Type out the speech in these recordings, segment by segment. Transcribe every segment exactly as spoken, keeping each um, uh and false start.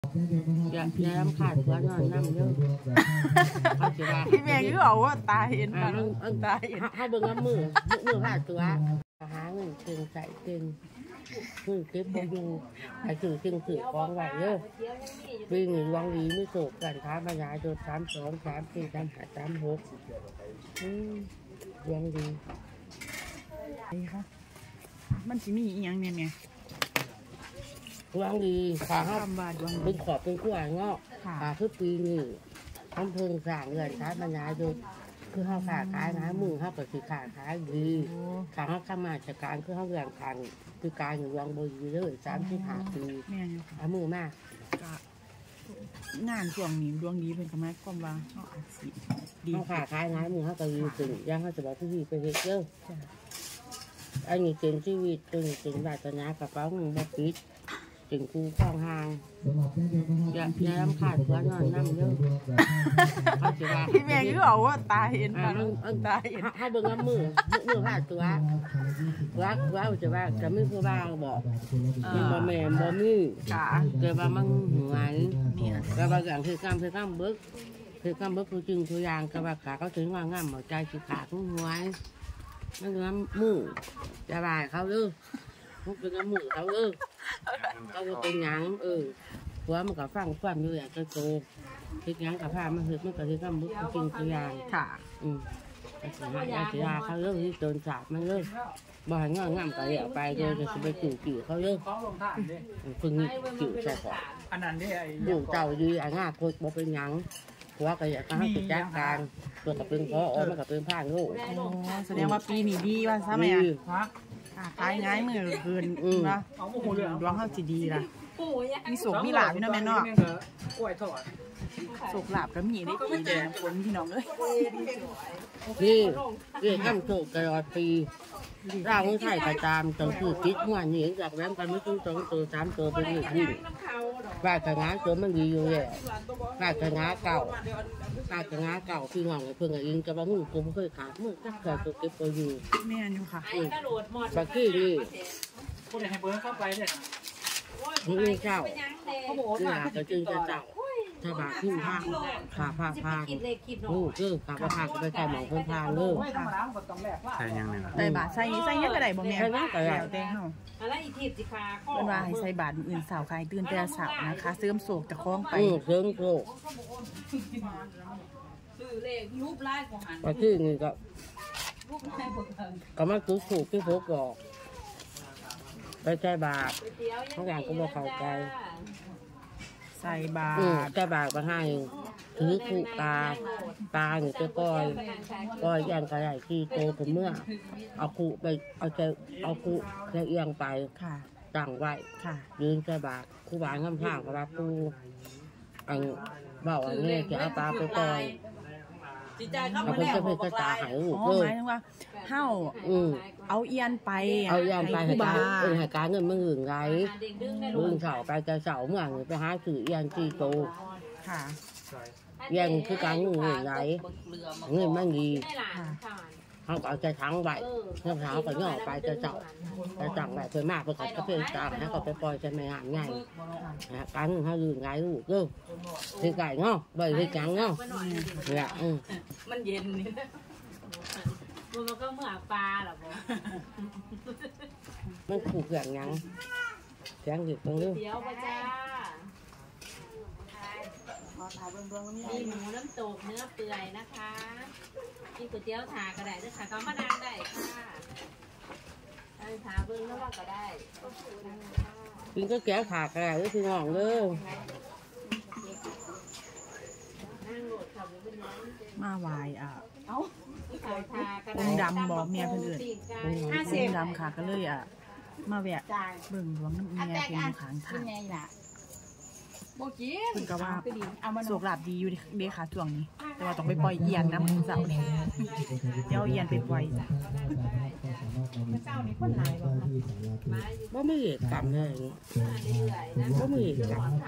อย่าอย่าลำขาดหัวนอนน้ำเยอะพี่แม่ก็บอกว่าตาเห็นมันตาเห็นให้เบิ่งน้ำมือมือขาดตัวหาเงินเก่งใส่เก่งมือเก็บบ่อยู่ไอ้สื่อจึงสื่อกองไหวเยอะวิ่งวางดีไม่โศกกันท้าบรรยายโดดสามสองสามสี่สามห้าสามหกวางดีไอ้ค่ะมันสิมีอีกอย่างเนี่ยเนี่ยวางดีขาห้าเป็นขอบเป็นขั้วเงาะขาคือปีนี่ทำเพิงสร้างเงินท้าบรรยายโดดคือเขาขาขายนะมือเขาก็คือขาขายดีขาเขาข้ามาจากการคือเขาเรื่องการคือการอยู่วางบนอยู่เลยสามที่หาปีเอามือมากงานช่วงนี้ดวงดีเป็นกำไรความว่าเขาอาจสิดีเขาขาขายนะมือเขาก็ยืนถึงย่างเขาจะบอกที่ดีไปเฮ็ดเยอะอันนี้เก่งชีวิตตึงตึงบาดนากับเป้าหนึ่งบักปิดถึงคูคลองหางอย่าอย่าลำขาดหัวนอนน้ำเยอะพี่แม่ก็บอกว่าตาเห็นมันตาเห็นให้เบิ่งน้ำมือมือขาดตัวว่าว่าจะว่าจะไม่พูดบ้างบอกมันบ่แม่บ่มีเกิดว่ามันหวยก็บางอย่างคือกำคือกำบึกคือกำบึกคือจึงตัวอย่างก็ว่าขาเขาถึงว่างามหัวใจคือขาทุกหวยนั่นคือน้ำมือจะบ่ายเขาเลยมันเป็นน้ำมือเขาเลยเขาเป็นหยังเออหัวมันก็ฟังฟังอยู่อย่างโตคือหยังกับผ้ามันคือมันก็คือกำบึกคือจึงตัวอย่างค่ะอืมแต่สีหายสีหาเขาเลยที่โดนสาบมันเลยบ่อยง่ายง่ายก็เดี๋ยวไปเลยจะไปจู่จู่เขาเลยพึ่งจู่ใส่ก่อนอันนั้นได้อยู่เจ้าดีอ่ะง่ายคุยบ่เป็นหยังหัวก็อยากให้ติดแจ๊กกลางตัวกับเป็นเพราะมันกับเป็นผ้าลูกแสดงว่าปีนี้ดีว่าซะไหมอ่ะขายง่ายมือเกินนะดวงเขาจีดีละมีสุกมีหลาบพี่น้องแม่เนาะสุกหลาบก็มีได้ปีเดียวคนพี่น้องเลยนี่เรื่องข้ามโศกตลอดปีร่างไทยประจำตัวคือคิดเมื่อนี้จากแรมกันไม่ต้องสองตัวสามตัวเป็นหนึ่งวิ่งว่าขนาตัวมันดีอยู่เลยว่าขนาเก่าว่าขนาเก่าพี่น้องเพิ่งเองจะมาหูกูไม่เคยขาดเมื่อจักเกิดตัวเก็บตัวอยู่แม่อยู่ค่ะบักกี้นี่คนไหนให้เบิร์ดเข้าไปเนี่ยนี่เจ้าที่หาจะจึงจะเจ้าถ้าบาดขึ้นผ้าขาผ้าผ้าลูกเออขาผ้าผ้าก็ไปใส่หมองคนผ้าเลยใส่ยังไงล่ะใส่บาดใส่ใส่ยังกระไดบ่แม่ใส่ยังกระไดเต้งเนาะเป็นว่าให้ใส่บาดอื่นสาวใครตื่นแต่สาวนะคะเสริมโศกจะคล้องไปเสริมโศกบักกี้นี่ก็ก็มาตุ้ถูกที่พกบอกไปใส่บาดทุกอย่างก็บอกเข้าใจใส่บาตใส่บาตรมาให้ถือคู่ตาตาหนูจะก้อยก้อยย่างกระไรที่โตผมเมื่อเอาคู่ไปเอาใจเอาคู่จะเอียงไปตั้งไว้ยืนใส่บาตรคู่บาข้ามข้างกับว่าคู่อันเบาอันนี้จะเอาตาไปก้อยเอาไปจะเพื่อกระตาหายหูเลยหมายถึงว่าเห่าเอาเอียนไปเอาเอียนไปให้การเออให้การเงินมันหึงไงมึงเสาไปจะเสาเมื่อไงไปหาสื่อเอียนจีโตค่ะเอียนคือการเงินหึงไงเงินมันดีเขาเอาใจทั้งใบเนื้อเขาก็ย่อไปจะเสาจะจังใบเพื่อมากเพื่อเขาเพื่อตามให้เขาไปปล่อยจะไม่หานไงการเงินเขาหึงไงลูกเออคือไก่เนาะใบคือจังเนาะเนี่ยมันเย็นนี่มันก็เหมือนปลาหรอบ่มันผูกอย่างยังแข็งอยู่ตรงนี้เดี๋ยวป้าจ้ามีหมูน้ำตกเนื้อเปื่อยนะคะมีก๋วยเตี๋ยวถาก็ได้ด้วยค่ะเขามาดังได้ค่ะดังถาเบิ้งแล้วก็ได้กินก็แก้ขาก็ได้ด้วยพี่น้องเลยมาไหวอ่ะองดำบอกเมียเพื่อนอื่นองดำค่ะก็เลยอ่ะมาแวะเบิ่งดวงน้ำเมียเป็นขางทางเพิ่นก็ว่าโศกลาบดีอยู่เด้ค่ะช่วงนี้แต่ว่าต้องไปปล่อยเอียนน้ำเสาเนี่ยเดี๋ยวเอียนไปปล่อยว่าไม่เหตุกรรมเลยว่าไม่เหตุกรรม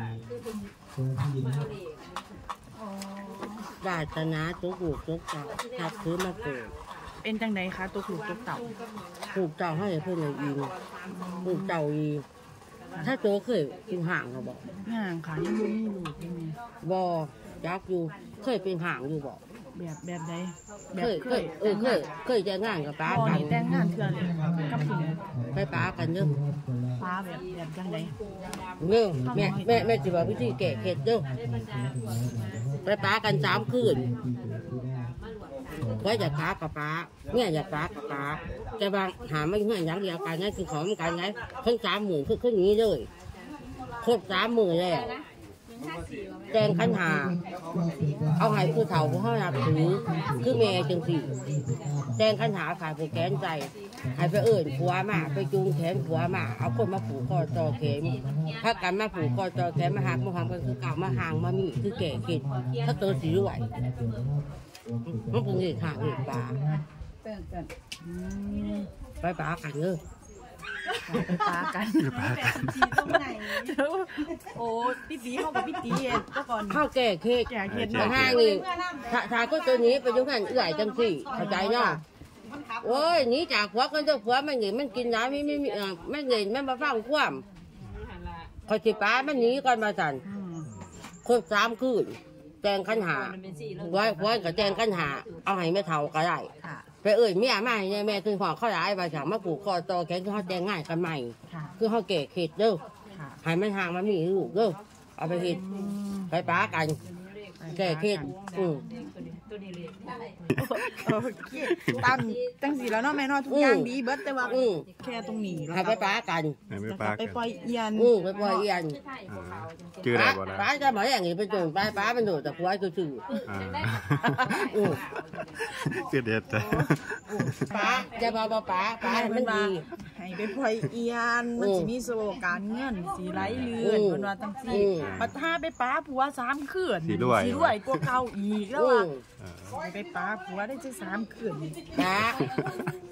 บาดนาตัวหูตัวเต่าทับซื้อมาเกิดเป็นจังไดคะตัวหูตัวเต่าหูเต่าให้เพื่อนเลยยิงหูเต่าอีถ้าโตเคยเป็นห่างเขาบอกห่างค่ะยังบ่มีลูกยังมีบอจักอยู่เคยเป็นห่างอยู่บอกแบบแบบใดแบเคบยเคเคยยเออเคยเคยจะงานกับป้าบ่กันนี่แต่งงานเทื่อเลยกับผู้หญิงไปป้ากันเด้อป้าแบบแบบจังไดเด้อแม่แม่แม่จะบอกวิธีแก้เข็ดเด้อไปป้ากันสามคืนไว้จะป้ากับป้าเนี่ยจะป้ากับป้าจะบางหาไม่เงื่อนอย่างเดียวกันนั่นคือของกันไงขึ้นสามหมื่นขึ้นขึ้นนี้เลยครบสามหมื่นแล้วแจงขันหาเอาให้ผู้เฒ่าผู้เขานับถือคือแม่จังสี่แจงขันหาขายผู้แขนใจให้ไปเอิ่นผัวมาไปจูงแขนผัวมาเอาคนมาผูกคอจอแขนถ้ากันมาผูกคอจอแขนมาหักมาทำกันคือเก่ามาห่างมามีคือแก่เข็ดถ้าเตอสีรวยมันเป็นเหตุห่างเหตุป่าไปป่ากันเนอะไปป้ากันโอ้พี่ตีเข้ากับพี่ตีเองก็ก่อนข้าวแก่เค้กแก่เฮ็ดมาห้างนี่ถ้าถ้าก็ตัวนี้ไปยุ่งกันเอื่อยจังสี่เข้าใจเนาะโอ้ยหนีจากผัวกันเจ้าผัวมันหนีมันกินน้ำไม่ไม่เออไม่เงินไม่มาฟังความคอยสิป้ามันหนีก่อนมาสั่นครบสามคืนแจงขันหาไว้ไว้กับแจงขันหาเอาให้แม่เฒ่าก็ได้ไปเอ่ยเมียมาให้แม่คือหัวเขาได้มาสั่งมาผูกคอตอแขนคือเขาแจงง่ายกันใหม่คือเขาเก๋เข็ดเด้อให้มันห่างมันมีลูกเด้อเอาไปเห็ดไปป้ากันแก่เข็ดอืมโอเคตามจังสีแล้วเนาะแม่เนาะทุกอย่างดีเบิดแต่ว่าแค่ตรงนี้แล้วให้ไปป้ากันให้ไปแล้วปาก็ไปกันปล่อยเอียนอืมไปปล่อยเอียนชื่ออะไรป้าบ่ล่ะป้าจะมาอย่างนี้ไปจนป้าป้าเป็นหนูแต่ผัวคือชื่ออ่าอืมคือเด็ดแต่ป้าจะมาป้าป้าป้าให้มันดีให้ไปปล่อยเอียนมันสิมีโซการเงินสีไหลเลื่อนมันว่าจังซี่ปัดท่าไปป้าผัวสามคืนสิรวยกว่าเก่าอีกแล้วอืว่ามไปป้าผัวได้จะสามคืนป้า